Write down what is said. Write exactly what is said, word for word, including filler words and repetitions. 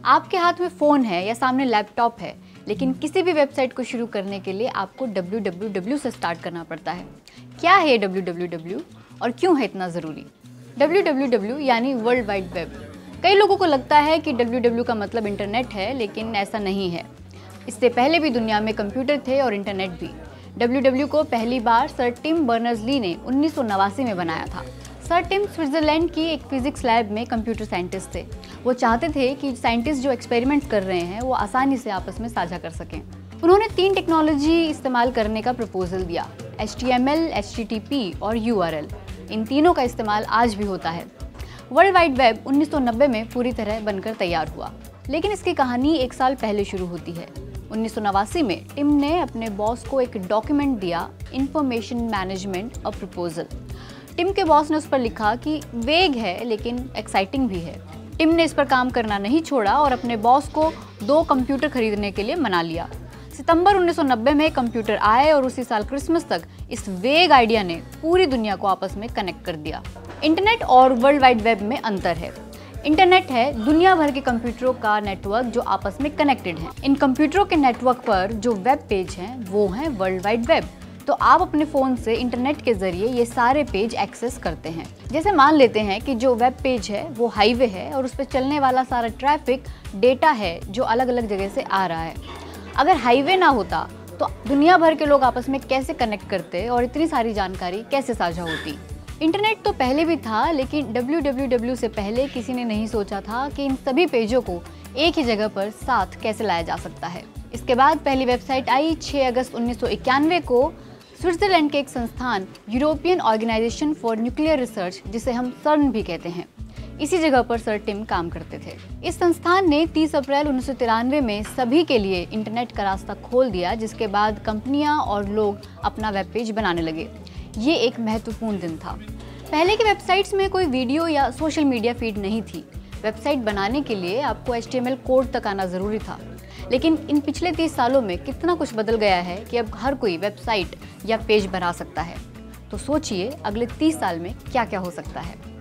आपके हाथ में फ़ोन है या सामने लैपटॉप है, लेकिन किसी भी वेबसाइट को शुरू करने के लिए आपको डब्ल्यू डब्ल्यू डब्ल्यू से स्टार्ट करना पड़ता है। क्या है डब्ल्यू डब्ल्यू डब्ल्यू और क्यों है इतना ज़रूरी? डब्ल्यू डब्ल्यू डब्ल्यू यानी वर्ल्ड वाइड वेब। कई लोगों को लगता है कि डब्ल्यू डब्ल्यू डब्ल्यू का मतलब इंटरनेट है, लेकिन ऐसा नहीं है। इससे पहले भी दुनिया में कंप्यूटर थे और इंटरनेट भी। डब्ल्यू डब्ल्यू डब्ल्यू को पहली बार सर टिम बर्नर्स-ली ने उन्नीस सौ नवासी में बनाया था। सर टिम स्विट्ज़रलैंड की एक फिजिक्स लैब में कंप्यूटर साइंटिस्ट थे। वो चाहते थे कि साइंटिस्ट जो एक्सपेरिमेंट कर रहे हैं वो आसानी से आपस में साझा कर सकें। उन्होंने तीन टेक्नोलॉजी इस्तेमाल करने का प्रपोजल दिया: H T M L, H T T P और यू आर एल। इन तीनों का इस्तेमाल आज भी होता है। वर्ल्ड वाइड वेब उन्नीस सौ नब्बे में पूरी तरह बनकर तैयार हुआ, लेकिन इसकी कहानी एक साल पहले शुरू होती है। उन्नीस सौ नवासी में टिम ने अपने बॉस को एक डॉक्यूमेंट दिया, information management a proposal. Tim के बॉस ने उस पर लिखा कि वेग है लेकिन एक्साइटिंग भी है। टिम ने इस पर काम करना नहीं छोड़ा और अपने बॉस को दो कंप्यूटर खरीदने के लिए मना लिया। सितंबर उन्नीस सौ नब्बे में कंप्यूटर आए और उसी साल क्रिसमस तक इस वेग आइडिया ने पूरी दुनिया को आपस में कनेक्ट कर दिया। इंटरनेट और वर्ल्ड वाइड वेब में अंतर है। इंटरनेट है दुनिया भर के कंप्यूटरों का नेटवर्क जो आपस में कनेक्टेड हैं। इन कंप्यूटरों के नेटवर्क पर जो वेब पेज हैं वो हैं वर्ल्ड वाइड वेब। तो आप अपने फ़ोन से इंटरनेट के ज़रिए ये सारे पेज एक्सेस करते हैं। जैसे मान लेते हैं कि जो वेब पेज है वो हाईवे है और उस पर चलने वाला सारा ट्रैफिक डेटा है जो अलग अलग जगह से आ रहा है। अगर हाईवे ना होता तो दुनिया भर के लोग आपस में कैसे कनेक्ट करते और इतनी सारी जानकारी कैसे साझा होती? इंटरनेट तो पहले भी था, लेकिन डब्ल्यू डब्ल्यू डब्ल्यू से पहले किसी ने नहीं सोचा था कि इन सभी पेजों को एक ही जगह पर साथ कैसे लाया जा सकता है। इसके बाद पहली वेबसाइट आई छह अगस्त उन्नीस सौ इक्यानवे को। स्विट्जरलैंड के एक संस्थान European Organization for Nuclear Research, जिसे हम सर्न भी कहते हैं, इसी जगह पर सर टिम काम करते थे। इस संस्थान ने तीस अप्रैल उन्नीस सौ तिरानवे में सभी के लिए इंटरनेट का रास्ता खोल दिया, जिसके बाद कंपनियां और लोग अपना वेब पेज बनाने लगे। ये एक महत्वपूर्ण दिन था। पहले की वेबसाइट्स में कोई वीडियो या सोशल मीडिया फीड नहीं थी। वेबसाइट बनाने के लिए आपको H T M L code तक आना ज़रूरी था। लेकिन इन पिछले तीस सालों में कितना कुछ बदल गया है कि अब हर कोई वेबसाइट या पेज बना सकता है। तो सोचिए अगले तीस साल में क्या क्या हो सकता है।